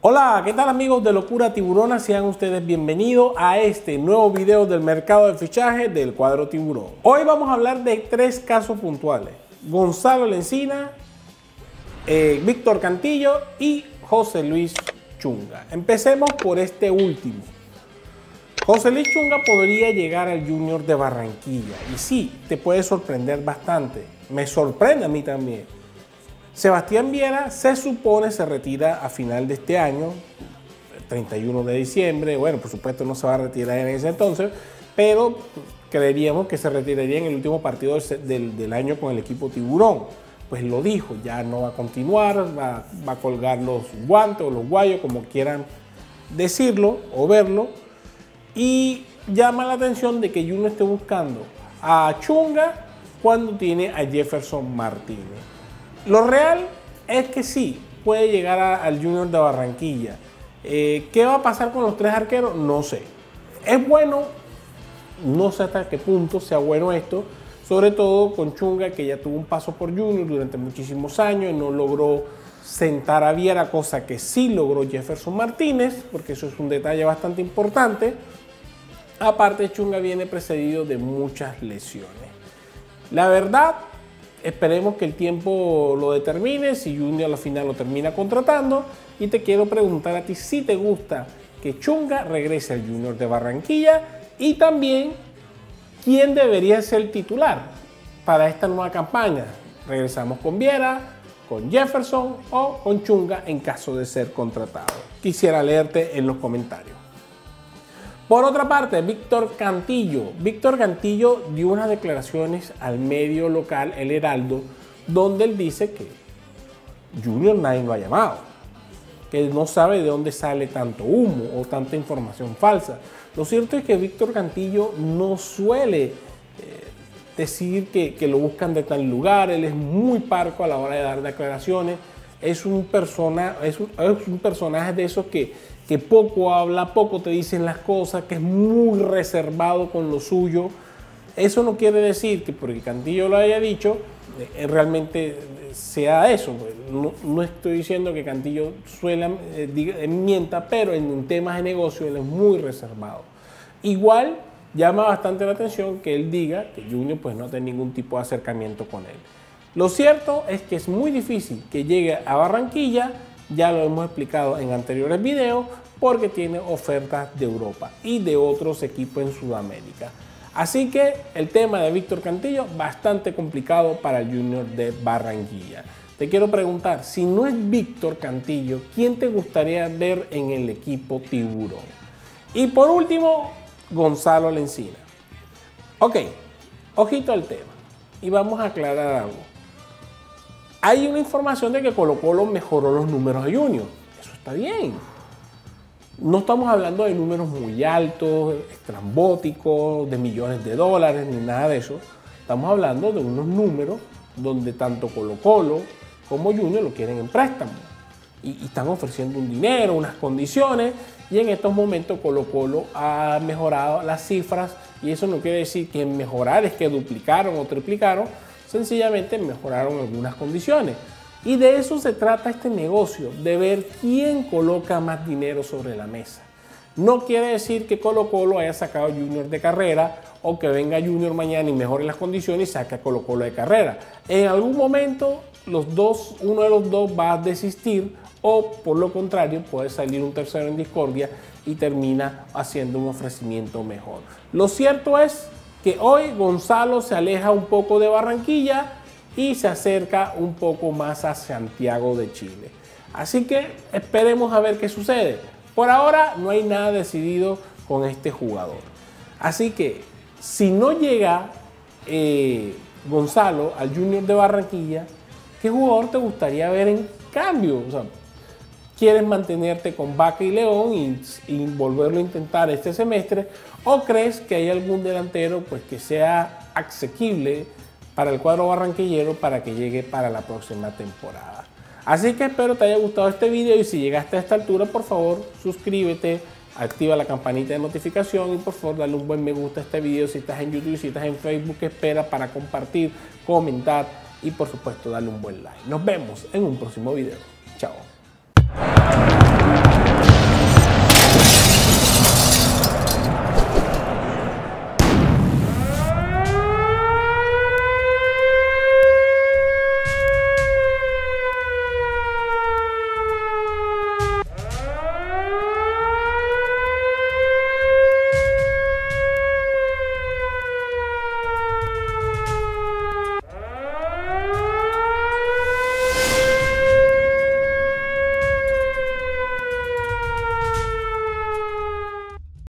Hola, ¿qué tal amigos de Locura Tiburona? Sean ustedes bienvenidos a este nuevo video del mercado de fichaje del cuadro tiburón. Hoy vamos a hablar de tres casos puntuales: Gonzalo Lencina, Víctor Cantillo y José Luis Chunga. Empecemos por este último. José Luis Chunga podría llegar al Junior de Barranquilla y sí, te puede sorprender bastante. Me sorprende a mí también. Sebastián Viera se supone se retira a final de este año, el 31 de diciembre. Bueno, por supuesto no se va a retirar en ese entonces, pero creeríamos que se retiraría en el último partido del año con el equipo Tiburón. Pues lo dijo, ya no va a continuar, va a colgar los guantes o los guayos, como quieran decirlo o verlo. Y llama la atención de que Junior esté buscando a Chunga cuando tiene a Jefferson Martínez. Lo real es que sí, puede llegar al Junior de Barranquilla. ¿Qué va a pasar con los tres arqueros? No sé. Es bueno, no sé hasta qué punto sea bueno esto, sobre todo con Chunga, que ya tuvo un paso por Junior durante muchísimos años y no logró sentar a Viera, cosa que sí logró Jefferson Martínez, porque eso es un detalle bastante importante. Aparte, Chunga viene precedido de muchas lesiones. La verdad, esperemos que el tiempo lo determine, si Junior al final lo termina contratando. Y te quiero preguntar a ti si te gusta que Chunga regrese al Junior de Barranquilla y también quién debería ser el titular para esta nueva campaña. ¿Regresamos con Viera, con Jefferson o con Chunga en caso de ser contratado? Quisiera leerte en los comentarios. Por otra parte, Víctor Cantillo. Víctor Cantillo dio unas declaraciones al medio local, El Heraldo, donde él dice que Junior nadie lo ha llamado, que no sabe de dónde sale tanto humo o tanta información falsa. Lo cierto es que Víctor Cantillo no suele decir que lo buscan de tal lugar. Él es muy parco a la hora de dar declaraciones. Es un personaje de esos que poco habla, poco te dicen las cosas, que es muy reservado con lo suyo. Eso no quiere decir que porque Cantillo lo haya dicho, realmente sea eso. No estoy diciendo que Cantillo mienta, pero en temas de negocio él es muy reservado. Igual llama bastante la atención que él diga que Junior pues no tiene ningún tipo de acercamiento con él. Lo cierto es que es muy difícil que llegue a Barranquilla. Ya lo hemos explicado en anteriores videos, porque tiene ofertas de Europa y de otros equipos en Sudamérica. Así que el tema de Víctor Cantillo bastante complicado para el Junior de Barranquilla. Te quiero preguntar, si no es Víctor Cantillo, ¿quién te gustaría ver en el equipo Tiburón? Y por último, Gonzalo Lencina. Ok, ojito al tema y vamos a aclarar algo. Hay una información de que Colo-Colo mejoró los números de Junior. Eso está bien. No estamos hablando de números muy altos, estrambóticos, de millones de dólares, ni nada de eso. Estamos hablando de unos números donde tanto Colo-Colo como Junior lo quieren en préstamo. Y están ofreciendo un dinero, unas condiciones. Y en estos momentos Colo-Colo ha mejorado las cifras. Y eso no quiere decir que mejorar es que duplicaron o triplicaron. Sencillamente mejoraron algunas condiciones. Y de eso se trata este negocio, de ver quién coloca más dinero sobre la mesa. No quiere decir que Colo-Colo haya sacado a Junior de carrera o que venga Junior mañana y mejore las condiciones y saque a Colo-Colo de carrera. En algún momento uno de los dos va a desistir o por lo contrario puede salir un tercero en discordia y termina haciendo un ofrecimiento mejor. Lo cierto es que hoy Gonzalo se aleja un poco de Barranquilla y se acerca un poco más a Santiago de Chile. Así que esperemos a ver qué sucede. Por ahora no hay nada decidido con este jugador. Así que si no llega Gonzalo al Junior de Barranquilla, ¿qué jugador te gustaría ver en cambio? O sea, ¿quieres mantenerte con Vaca y León y volverlo a intentar este semestre? ¿O crees que hay algún delantero pues, que sea asequible para el cuadro barranquillero para que llegue para la próxima temporada? Así que espero te haya gustado este video y si llegaste a esta altura, por favor, suscríbete, activa la campanita de notificación y por favor dale un buen me gusta a este video si estás en YouTube, si estás en Facebook, espera para compartir, comentar y por supuesto darle un buen like. Nos vemos en un próximo video. Chao.